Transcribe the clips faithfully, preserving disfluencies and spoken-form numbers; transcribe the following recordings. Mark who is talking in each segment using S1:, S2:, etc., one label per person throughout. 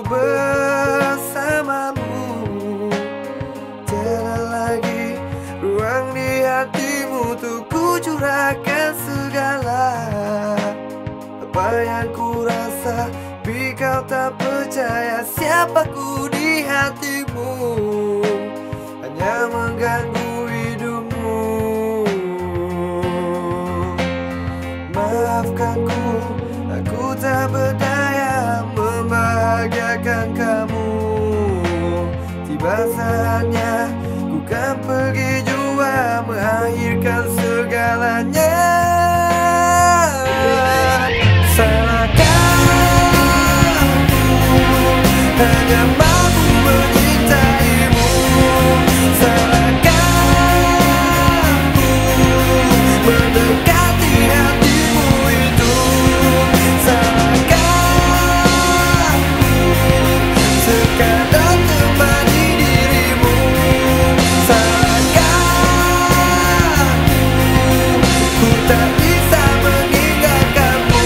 S1: bersamamu. Tiada lagi ruang di hatimu untuk ku curahkan segala apa yang ku rasa. Tapi kau tak percaya siapaku di hatimu, hanya mengganggu hidupmu. Maafkanku, aku tak berdaya membahagiakan kamu. Tiba saatnya ku kan pergi jua, mengakhirkan segalanya. Salahkah aku hanya mampu mencintaimu? Salahkah aku mendekati hatimu itu? Salahkah aku sekadar temani dirimu? Salahkah aku, ku tak bisa meninggalkanmu.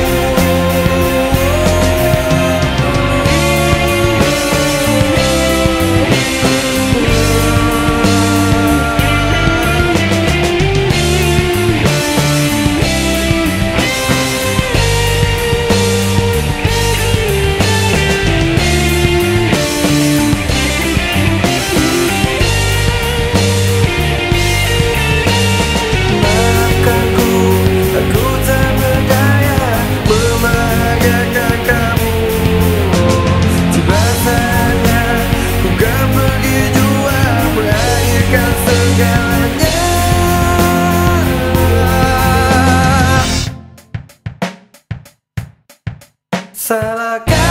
S1: Maafkanku, aku tak berdaya membahagiakan kamu. Tiba saatnya ku kan pergi jua, mengakhirkan segalanya. Salahkah